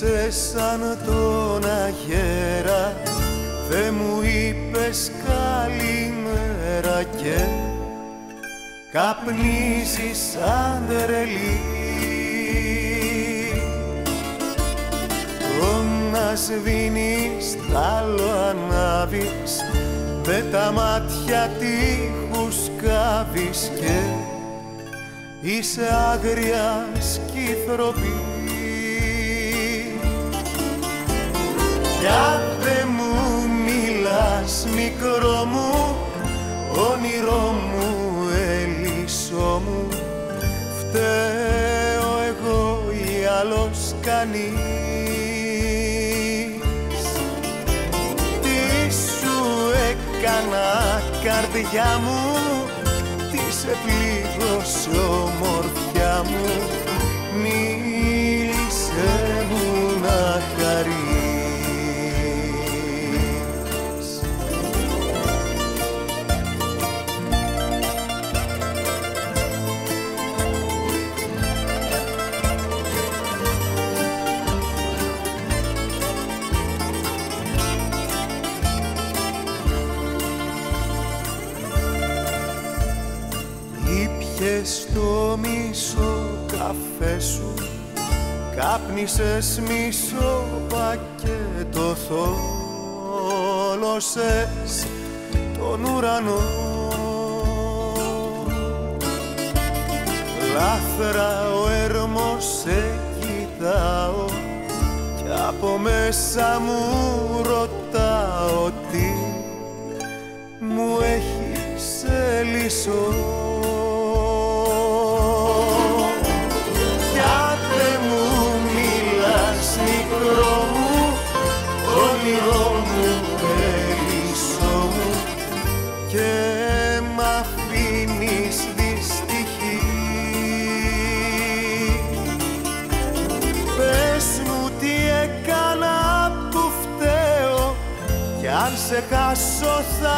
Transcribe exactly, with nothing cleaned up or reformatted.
Είσαι σαν τον αγέρα, δε μου είπες καλημέρα και καπνίζεις σαν τρελή. Το να σβήνεις, τ' άλλο ανάβεις, με τα μάτια τείχους κάβεις και είσαι άγρια σκυθροπή. Κι αν δε μου μιλάς, μικρό μου, όνειρό μου, έλισσό μου, φταίω εγώ ή άλλος κανείς. Τι σου έκανα, καρδιά μου, τι σε πλήγωσε ομορφιά μου, μίλησέ μου να χαρείς. Ήπιες το μισό καφέ σου, κάπνισες μισό πακέτο, θόλωσες τον ουρανό. Λάθρα ο έρμος σε κοιτάω κι από μέσα μου ρωτάω τι μου έχεις λύσω. Όνειρό μου, έλισσό μου, και μ' αφήνεις δυστυχή. Πες μου τι έκανα που φταίω, κι αν σε χάσω θα